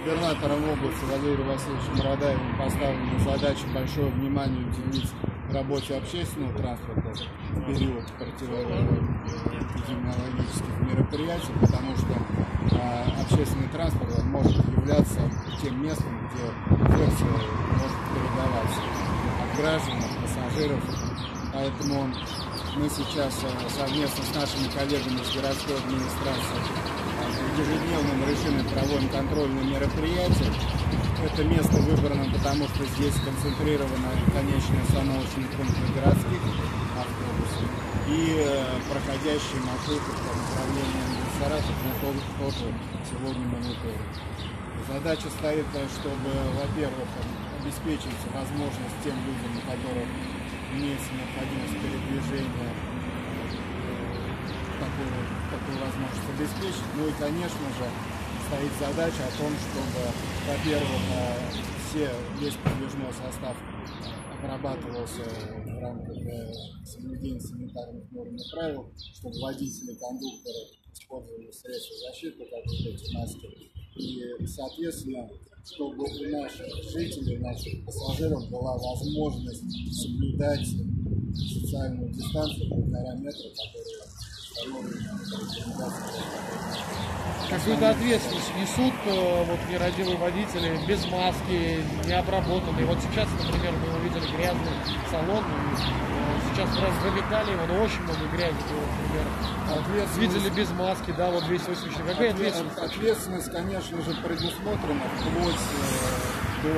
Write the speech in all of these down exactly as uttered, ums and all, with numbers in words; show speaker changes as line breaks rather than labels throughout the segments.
Губернатором области Валерием Васильевичем Радаевым поставлена задача большое внимание уделить работе общественного транспорта в период противоэпидемиологических мероприятий, потому что а, общественный транспорт может являться тем местом, где инфекция может передаваться от граждан, от пассажиров. Поэтому мы сейчас совместно с нашими коллегами из городской администрации в ежедневном режиме проводим контрольные мероприятия. Это место выбрано, потому что здесь сконцентрированы конечные остановочные пункты городских автобусов и проходящие маршруты по направлению Саратов мы тоже сегодня мониторим. Задача стоит, чтобы, во-первых, обеспечить возможность тем людям, у которых имеется необходимость передвижения, такую, такую возможность обеспечить. Ну и, конечно же, стоит задача о том, чтобы, во-первых, все, весь подвижной состав обрабатывался в рамках соблюдения санитарных норм и правил, чтобы водители и кондукторы использовали средства защиты, как вот эти маски. И, соответственно, чтобы у наших жителей, у наших пассажиров была возможность соблюдать социальную дистанцию полтора метра, которая
Какую-то ответственность несут вот нерадивые водители без маски, необработанные. Вот сейчас, например, мы увидели грязный салон, сейчас раз замекали его, но очень много грязи было, например. Видели без маски, да, вот весь выскочил. Какая ответственность?
Ответственность, конечно же, предусмотрена вплоть до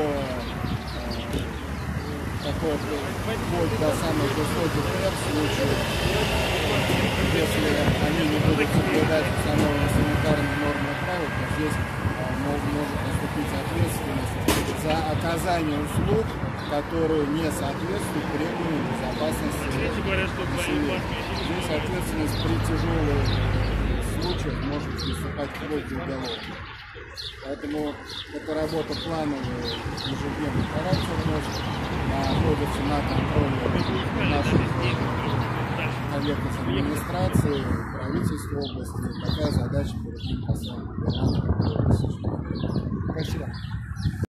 такой, вплоть до самых высоких мер в случае, если они не будут соблюдать установленные санитарные нормы и правила, то здесь а, может, может наступить ответственность за оказание услуг, которые не соответствуют требованиям безопасности населения. Здесь ответственность при тяжелых случаях может приступать вплоть до уголовного. Поэтому эта работа плановая, ежедневный характер носит, находится на контроле наших коллег из администрации, правительства области. Такая задача перед ним поставлена.
Спасибо.